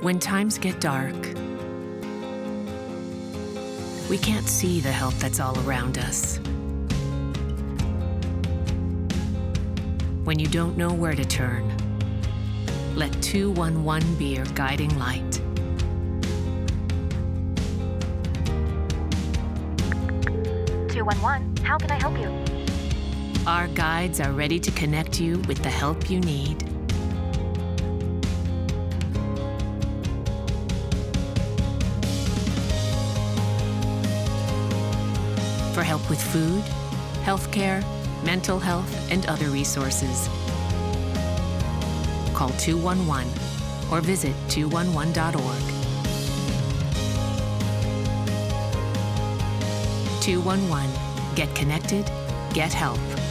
When times get dark, we can't see the help that's all around us. When you don't know where to turn, let 211 be your guiding light. 211, how can I help you? Our guides are ready to connect you with the help you need. For help with food, healthcare, mental health, and other resources. Call 211 or visit 211.org. 211. Get connected, get help.